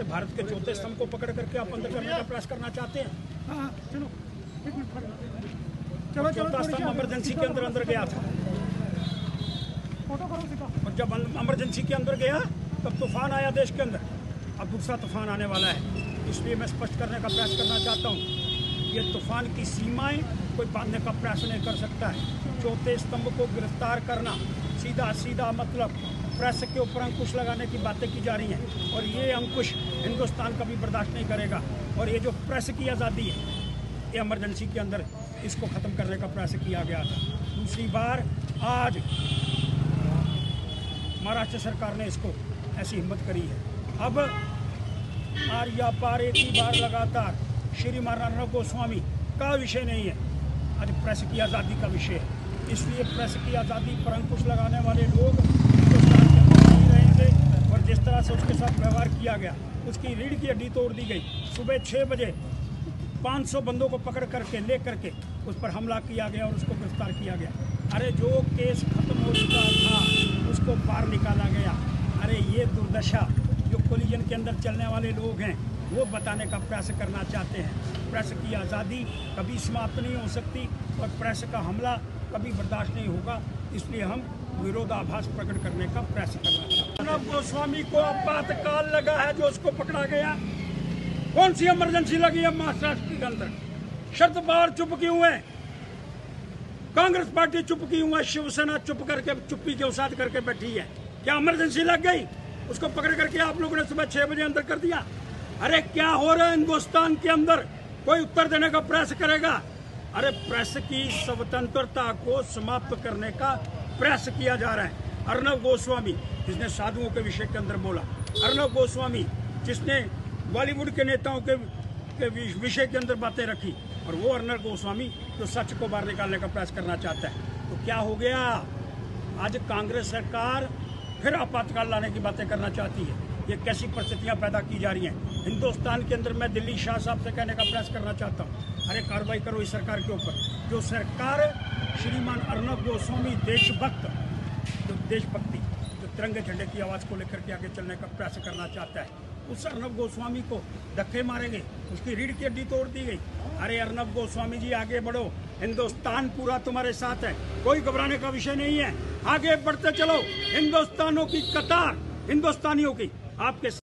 के भारत के चौथे स्तंभ को पकड़ करके आप अंदर करने का प्रयास करना चाहते हैं। चलो चौथा स्तंभ इमरजेंसी के अंदर गया था, और जब इमरजेंसी के अंदर गया तब तूफान आया देश के अंदर। अब दूसरा तूफान आने वाला है, इसलिए मैं स्पष्ट करने का प्रयास करना चाहता हूँ, ये तूफान की सीमाएं कोई बांधने का प्रयास नहीं कर सकता है। चौथे स्तंभ को गिरफ्तार करना सीधा मतलब प्रेस के ऊपर अंकुश लगाने की बातें की जा रही हैं, और ये अंकुश हिंदुस्तान कभी बर्दाश्त नहीं करेगा। और ये जो प्रेस की आज़ादी है, ये इमरजेंसी के अंदर इसको ख़त्म करने का प्रयास किया गया था। दूसरी बार आज महाराष्ट्र सरकार ने इसको ऐसी हिम्मत करी है। अब आर या पार एक ही बार लगातार श्रीमान अर्नब गोस्वामी का विषय नहीं है, आज प्रेस की आज़ादी का विषय है। इसलिए प्रेस की आज़ादी पर अंकुश लगाने वाले लोग हिंदुस्तान के अंदर नहीं रहेंगे, और जिस तरह से उसके साथ व्यवहार किया गया, उसकी रीढ़ की हड्डी तोड़ दी गई। सुबह 6 बजे 500 बंदों को पकड़ करके ले करके उस पर हमला किया गया और उसको गिरफ्तार किया गया। अरे जो केस खत्म हो चुका था उसको बाहर निकाला गया। अरे ये दुर्दशा जो कोलिजन के अंदर चलने वाले लोग हैं वो बताने का प्रयास करना चाहते हैं। प्रेस की आज़ादी कभी समाप्त नहीं हो सकती, और प्रेस का हमला कभी बर्दाश्त नहीं होगा। इसलिए हम विरोधाभास प्रकट करने का प्रयास करना चाहते हैं। अर्नब गोस्वामी को आपातकाल लगा है, जो उसको पकड़ा गया। कौन सी इमरजेंसी लगी है महाराष्ट्र के अंदर? शरद पवार चुप क्यों है? कांग्रेस पार्टी चुप क्यों है? शिवसेना चुप करके चुप्पी के साथ करके बैठी है। क्या इमरजेंसी लग गई? उसको पकड़ करके आप लोगों ने सुबह 6 बजे अंदर कर दिया। अरे क्या हो रहा है हिंदुस्तान के अंदर? कोई उत्तर देने का प्रयास करेगा? अरे प्रेस की स्वतंत्रता को समाप्त करने का प्रयास किया जा रहा है। अर्नब गोस्वामी जिसने साधुओं के विषय के अंदर बोला, अर्नब गोस्वामी जिसने बॉलीवुड के नेताओं के विषय के अंदर बातें रखी, और वो अर्नब गोस्वामी जो सच को बाहर निकालने का प्रयास करना चाहता है। तो क्या हो गया? आज कांग्रेस सरकार फिर आपातकाल लाने की बातें करना चाहती है। ये कैसी परिस्थितियां पैदा की जा रही हैं हिंदुस्तान के अंदर? मैं दिल्ली शाह साहब से कहने का प्रयास करना चाहता हूँ, अरे कार्रवाई करो इस सरकार के ऊपर। जो सरकार श्रीमान अर्नब गोस्वामी देशभक्त, जो देशभक्ति, जो तिरंगे झंडे की आवाज़ को लेकर के आगे चलने का प्रयास करना चाहता है, उस अर्नब गोस्वामी को धक्के मारेंगे, उसकी रीढ़ की हड्डी तोड़ दी गई। अरे अर्नब गोस्वामी जी आगे बढ़ो, हिंदुस्तान पूरा तुम्हारे साथ है, कोई घबराने का विषय नहीं है। आगे बढ़ते चलो, हिंदुस्तानियों की कतार, हिंदुस्तानियों की आपके